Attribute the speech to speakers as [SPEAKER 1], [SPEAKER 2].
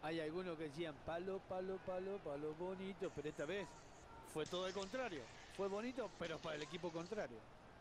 [SPEAKER 1] Hay algunos que decían palo, palo, palo, palo bonito, pero esta vez fue todo el contrario. Fue bonito, pero para el equipo contrario.